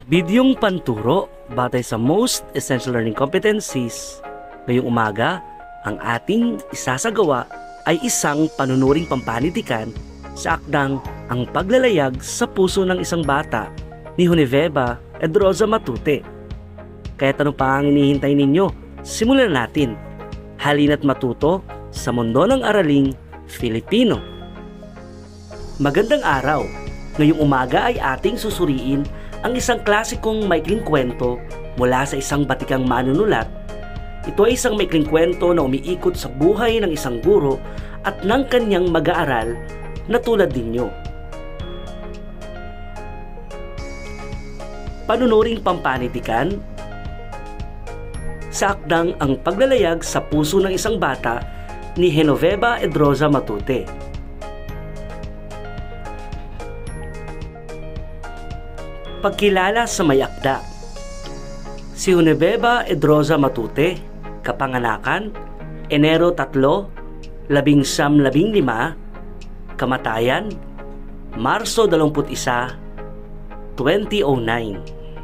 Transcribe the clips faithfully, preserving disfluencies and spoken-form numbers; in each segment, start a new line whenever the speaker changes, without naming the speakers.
Bidyong panturo batay sa most essential learning competencies. Ngayong umaga, ang ating isasagawa ay isang panunuring pampanitikan sa akdang Ang Paglalayag sa Puso ng Isang Bata ni Genoveva, Edroza, Matute. Kaya ano pa ang inihintay ninyo? Simulan natin. Halina't matuto sa mundo ng araling Filipino. Magandang araw! Ngayong umaga ay ating susuriin ang isang klasikong maikling kwento mula sa isang batikang manunulat. Ito ay isang maikling kwento na umiikot sa buhay ng isang guro at ng kanyang mag-aaral na tulad ninyo. Panunuring Pampanitikan sa akdang Ang Paglalayag sa Puso ng Isang Bata ni Genoveva, Edroza, Matute. Pagkilala sa may akda. Si Genoveva Edroza Matute, kapanganakan, Enero tatlo, labing siyam labing lima, kamatayan, Marso dalawamput isa, twenty oh nine.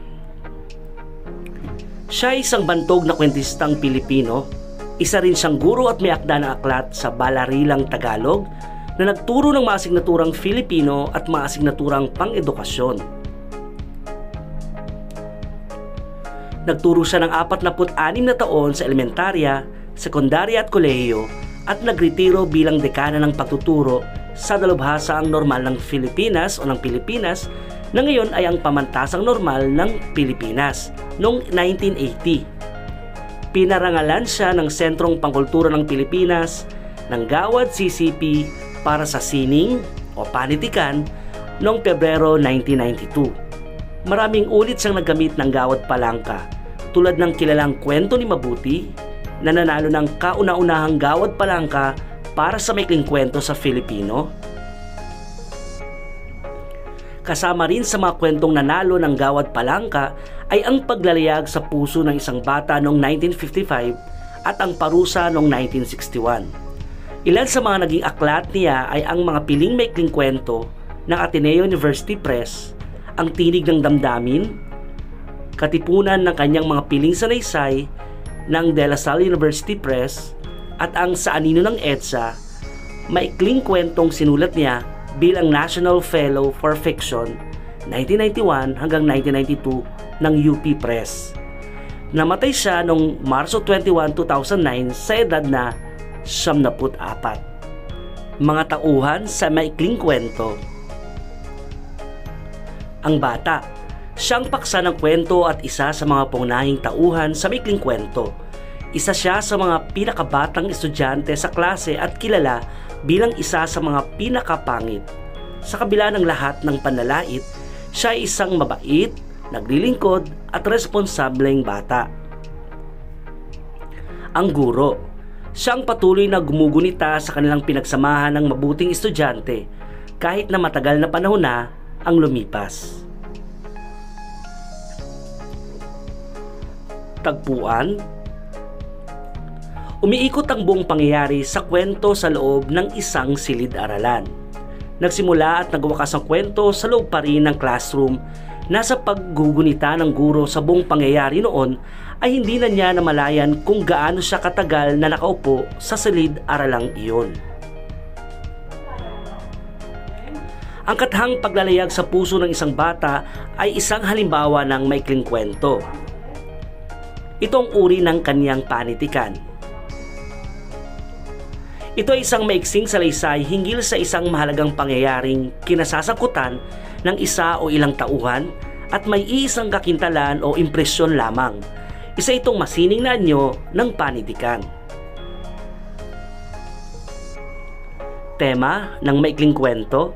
Siya ay isang bantog na kwentistang Pilipino, isa rin siyang guro at may akda na aklat sa Balarilang Tagalog na nagturo ng mga asignaturang Filipino at mga asignaturang pang-edukasyon. Nagturo siya ng apatnapu't anim na taon sa elementarya, sekundarya at kolehiyo at nagretiro bilang dekana ng pagtuturo sa dalubhasaang normal ng Pilipinas o ng Pilipinas na ngayon ay ang pamantasang normal ng Pilipinas noong nineteen eighty. Pinarangalan siya ng Sentrong Pangkultura ng Pilipinas ng Gawad C C P para sa sining o panitikan noong Pebrero nineteen ninety-two. Maraming ulit siyang naggamit ng Gawad Palangka, tulad ng kilalang kwento ni Mabuti na nanalo ng kauna-unahang Gawad Palangka para sa maikling kwento sa Filipino. Kasama rin sa mga kwentong nanalo ng Gawad Palangka ay Ang Paglalayag sa Puso ng Isang Bata noong nineteen fifty-five at Ang Parusa noong nineteen sixty-one. Ilan sa mga naging aklat niya ay ang mga piling maikling kwento ng Ateneo University Press, Ang Tinig ng Damdamin, katipunan ng kanyang mga piling sanaysay ng De La Salle University Press at ang Sa Anino ng EDSA, maikling kwentong sinulat niya bilang National Fellow for Fiction nineteen ninety-one hanggang nineteen ninety-two ng U P Press. Namatay siya noong Marso twenty-first, two thousand nine sa edad na siyam na apat. Mga tauhan sa maikling kwento. Ang bata, siyang paksa ng kwento at isa sa mga pangunahing tauhan sa maikling kwento. Isa siya sa mga pinakabatang estudyante sa klase at kilala bilang isa sa mga pinakapangit. Sa kabila ng lahat ng panlalait, siya ay isang mabait, naglilingkod at responsableng bata. Ang guro, siyang patuloy na gumugunita sa kanilang pinagsamahan ng mabuting estudyante kahit na matagal na panahon na ang lumipas. Tagpuan. Umiikot ang buong pangyayari sa kwento sa loob ng isang silid-aralan. Nagsimula at nagwakas ang kwento sa loob pa rin ng classroom na sa paggugunita ng guro sa buong pangyayari noon ay hindi na niya namalayan kung gaano siya katagal na nakaupo sa silid-aralang iyon. Ang katahang Paglalayag sa Puso ng Isang Bata ay isang halimbawa ng maikling kwento. Ito ang uri ng kanyang panitikan. Ito ay isang maiksing salaysay hinggil sa isang mahalagang pangyayaring kinasasangkutan ng isa o ilang tauhan at may iisang kakintalan o impresyon lamang. Isa itong masining na anyo ng panitikan. Tema ng maikling kwento.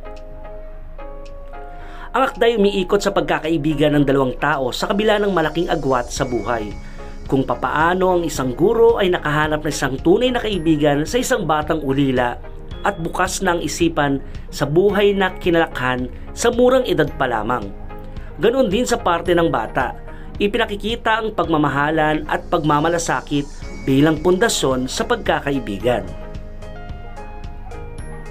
Ang akda ay umiikot sa pagkakaibigan ng dalawang tao sa kabila ng malaking agwat sa buhay. Kung papaano ang isang guro ay nakahanap ng isang tunay na kaibigan sa isang batang ulila at bukas na ang isipan sa buhay na kinalakhan sa murang edad pa lamang. Ganoon din sa parte ng bata, ipinakikita ang pagmamahalan at pagmamalasakit bilang pundasyon sa pagkakaibigan.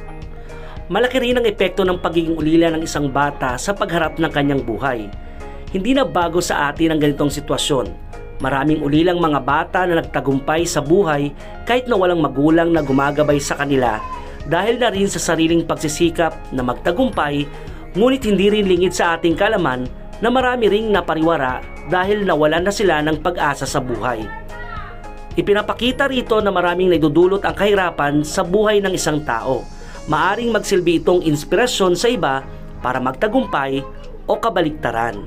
Malaki rin ang epekto ng pagiging ulila ng isang bata sa pagharap ng kanyang buhay. Hindi na bago sa atin ang ganitong sitwasyon. Maraming ulilang mga bata na nagtagumpay sa buhay kahit na walang magulang na gumagabay sa kanila dahil na rin sa sariling pagsisikap na magtagumpay, ngunit hindi rin lingid sa ating kalaman na marami ring napariwara dahil nawalan na sila ng pag-asa sa buhay. Ipinapakita rito na maraming naidudulot ang kahirapan sa buhay ng isang tao. Maaring magsilbi itong inspirasyon sa iba para magtagumpay o kabaliktaran.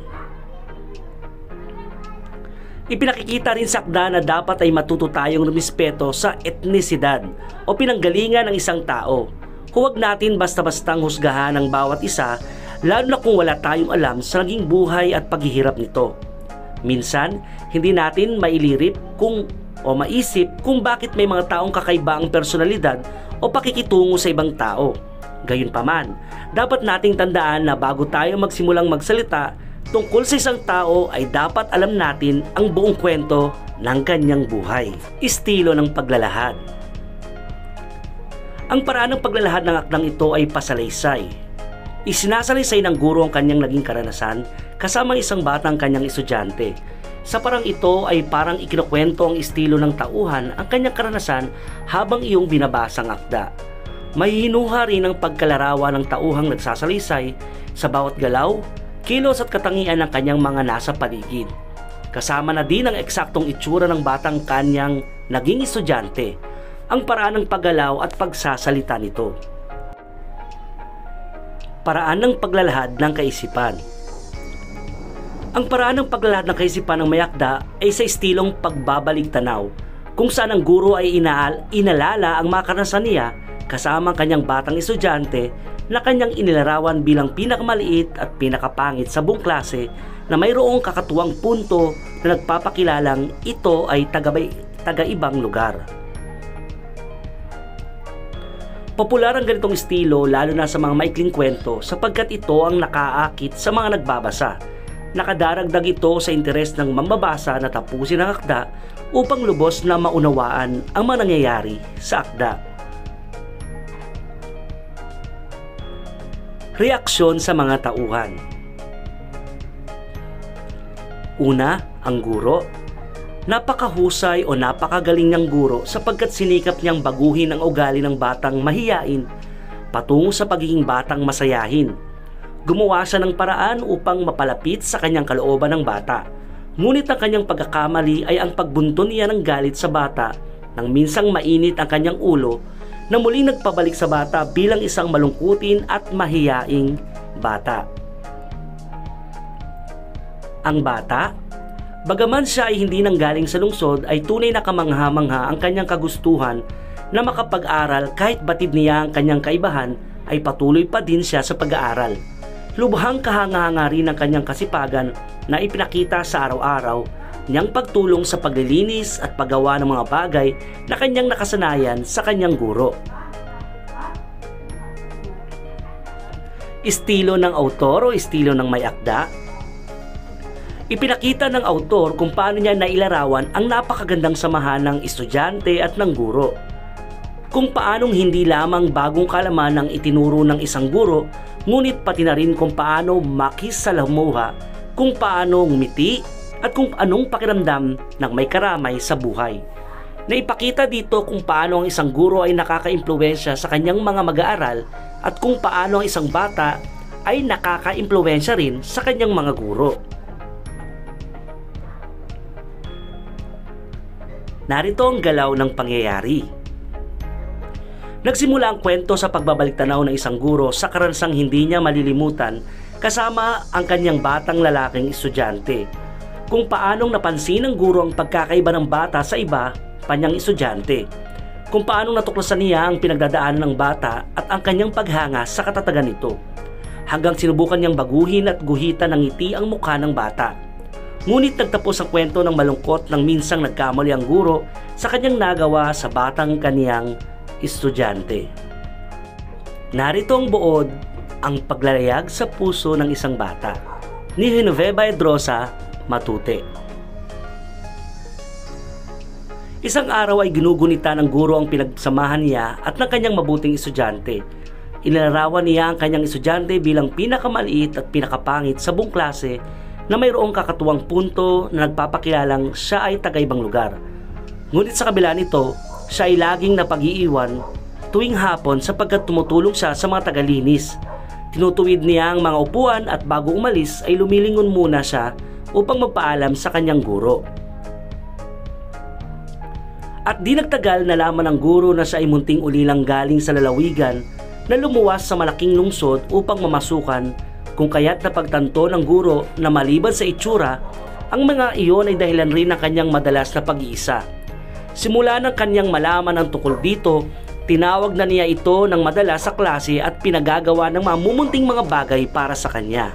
Ipinakikita rin sa akda na dapat ay matuto tayong rumispeto sa etnisidad o pinanggalingan ng isang tao. Huwag natin basta-bastang husgahan ang bawat isa, lalo na kung wala tayong alam sa naging buhay at paghihirap nito. Minsan, hindi natin mailirip kung o maisip kung bakit may mga taong kakaiba ang personalidad o pakikitungo sa ibang tao. Gayunpaman, dapat nating tandaan na bago tayo magsimulang magsalita tungkol sa isang tao ay dapat alam natin ang buong kwento ng kanyang buhay. Estilo ng paglalahad. Ang paraan ng paglalahad ng akdang ito ay pasalaysay. Isinasalaysay ng guro ang kanyang naging karanasan kasama isang batang kanyang estudyante. Sa parang ito ay parang ikinukwento ang estilo ng tauhan ang kanyang karanasan habang iyong binabasa ang akda. Mahihinuha rin ang pagkalarawan ng tauhang nagsasalaysay sa bawat galaw, kilos at katangian ng kanyang mga nasa paligid. Kasama na din ang eksaktong itsura ng batang kanyang naging estudyante, ang paraan ng paggalaw at pagsasalita nito. Paraan ng paglalahad ng kaisipan. Ang paraan ng paglalahad ng kaisipan ng may akda ay sa estilong pagbabalik tanaw, kung saan ang guro ay inaal, inalala ang mga karanasan niya kasama ang kanyang batang estudyante na kanyang inilarawan bilang pinakamaliit at pinakapangit sa buong klase na mayroong kakatuwang punto na nagpapakilalang ito ay taga-ibang lugar. Popular ang ganitong estilo lalo na sa mga maikling kwento sapagkat ito ang nakaakit sa mga nagbabasa. Nakadaragdag ito sa interes ng mambabasa na tapusin ang akda upang lubos na maunawaan ang mga nangyayari sa akda. Reaksyon sa mga tauhan. Una, ang guro. Napakahusay o napakagaling niyang guro sapagkat sinikap niyang baguhin ang ugali ng batang mahiyain patungo sa pagiging batang masayahin. Gumawa siya ng paraan upang mapalapit sa kanyang kalooban ng bata. Ngunit ang kanyang pagkakamali ay ang pagbunton niya ng galit sa bata nang minsang mainit ang kanyang ulo na muling nagpabalik sa bata bilang isang malungkutin at mahiyaing bata. Ang bata, bagaman siya ay hindi nanggaling sa lungsod, ay tunay na kamangha-mangha ang kanyang kagustuhan na makapag-aral kahit batid niya ang kanyang kaibahan ay patuloy pa din siya sa pag-aaral. Lubhang kahanga-hanga rin ang kanyang kasipagan na ipinakita sa araw-araw niyang pagtulong sa paglilinis at paggawa ng mga bagay na kanyang nakasanayan sa kanyang guro. Estilo ng autor o estilo ng may akda. Ipinakita ng autor kung paano niya nailarawan ang napakagandang samahan ng estudyante at ng guro. Kung paanong hindi lamang bagong kalaman ang itinuro ng isang guro, ngunit pati na rin kung paano makisalamuha, kung paano ngumiti, at kung anong pakiramdam ng may karamay sa buhay. Naipakita dito kung paano ang isang guro ay nakaka-impluwensya sa kanyang mga mag-aaral at kung paano ang isang bata ay nakaka-impluwensya rin sa kanyang mga guro. Narito ang galaw ng pangyayari. Nagsimula ang kwento sa pagbabalik-tanaw ng isang guro sa karanasang hindi niya malilimutan kasama ang kanyang batang lalaking estudyante. Kung paanong napansin ng guro ang pagkakaiba ng bata sa iba pa niyang estudyante. Kung paanong natuklasan niya ang pinagdadaanan ng bata at ang kanyang paghanga sa katatagan nito. Hanggang sinubukan niyang baguhin at guhitan ng ngiti ang mukha ng bata. Ngunit nagtapos ang kwento ng malungkot nang minsang nagkamali ang guro sa kanyang nagawa sa batang kaniyang estudyante. Narito ang buod, ang paglalayag sa puso ng isang bata ni Genoveva Edroza, Matute. Isang araw ay ginugunita ng guro ang pinagsamahan niya at ng kanyang mabuting estudyante. Inilarawan niya ang kanyang estudyante bilang pinakamaliit at pinakapangit sa buong klase na mayroong kakatuwang punto na nagpapakilalang siya ay taga-ibang lugar. Ngunit sa kabila nito, siya ay laging napag-iiwan tuwing hapon sapagkat tumutulong siya sa mga tagalinis. Tinutuwid niya ang mga upuan at bago umalis ay lumilingon muna siya upang magpaalam sa kanyang guro. At di nagtagal nalaman ng guro na siya ay munting ulilang galing sa lalawigan na lumuwas sa malaking lungsod upang mamasukan, kung kaya't napagtanto ng guro na maliban sa itsura, ang mga iyon ay dahilan rin ng kanyang madalas na pag-iisa. Simula ng kanyang malaman ang tungkol dito, tinawag na niya ito ng madalas sa klase at pinagagawa ng mga mumunting mga bagay para sa kanya.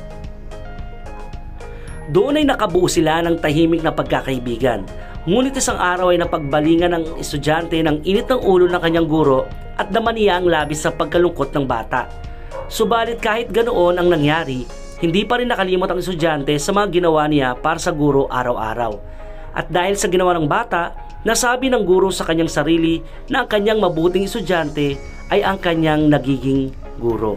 Doon ay nakabuo sila ng tahimik na pagkakaibigan. Ngunit isang araw ay napagbalingan ng estudyante ng init ng ulo ng kanyang guro at naman niya ang labis sa pagkalungkot ng bata. Subalit kahit ganoon ang nangyari, hindi pa rin nakalimot ang estudyante sa mga ginawa niya para sa guro araw-araw. At dahil sa ginawa ng bata, nasabi ng guro sa kanyang sarili na ang kanyang mabuting estudyante ay ang kanyang nagiging guro.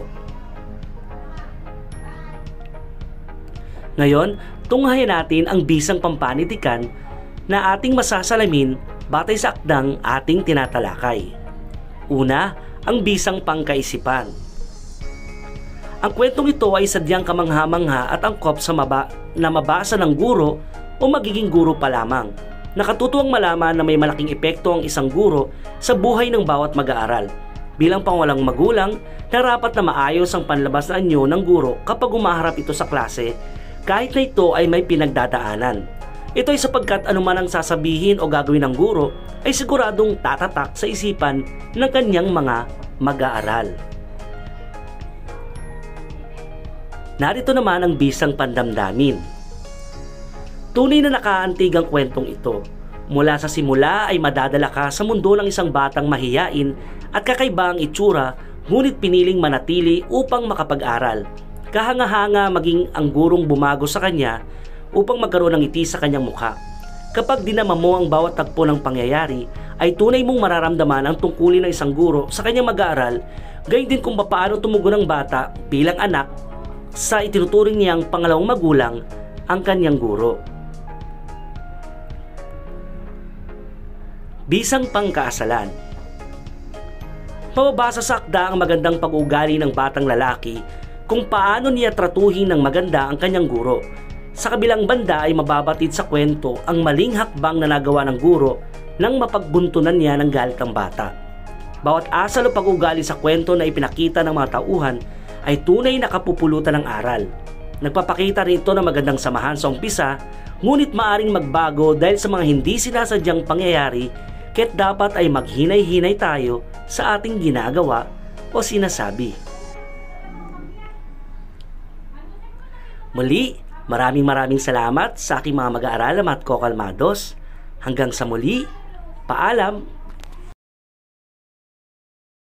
Ngayon, tunghayan natin ang bisang pampanitikan na ating masasalamin batay sa akdang ating tinatalakay. Una, ang bisang pangkaisipan. Ang kwentong ito ay sadyang kamangha-mangha at angkop sa maba na mabasa ng guro o magiging guro pa lamang. Nakatutuwang malaman na may malaking epekto ang isang guro sa buhay ng bawat mag-aaral. Bilang pangwalang magulang, narapat na maayos ang panlabas na anyo ng guro kapag umaharap ito sa klase, kahit na ito ay may pinagdadaanan. Ito ay sapagkat anuman ang sasabihin o gagawin ng guro ay siguradong tatatak sa isipan ng kanyang mga mag-aaral. Narito naman ang bisang pandamdamin. Tunay na nakaantig ang kwentong ito. Mula sa simula ay madadala ka sa mundo ng isang batang mahiyain at kakaiba ang itsura, ngunit piniling manatili upang makapag-aral. Kahanga-hanga maging ang gurong bumago sa kanya upang magkaroon ng ngiti sa kanyang mukha. Kapag dinama mo ang bawat tagpo ng pangyayari, ay tunay mong mararamdaman ang tungkulin ng isang guro sa kanyang mag-aaral, gayon din kung paano tumugon ng bata bilang anak sa itinuturing niyang pangalawang magulang, ang kanyang guro. Bisang pangkaasalan. Mababasa sa akda ang magandang pag-uugali ng batang lalaki kung paano niya tratuhin ng maganda ang kanyang guro. Sa kabilang banda ay mababatid sa kwento ang maling hakbang na nagawa ng guro nang mapagbuntunan niya ng galit ng bata. Bawat asal o pag-uugali sa kwento na ipinakita ng mga tauhan ay tunay na kapupulutan ng aral. Nagpapakita rin ito ng magandang samahan sa umpisa, ngunit maaring magbago dahil sa mga hindi sinasadyang pangyayari, kaya't dapat ay maghinay-hinay tayo sa ating ginagawa o sinasabi. Muli, maraming maraming salamat sa aking mga mag-aaral at kokalmados. Hanggang sa muli, paalam!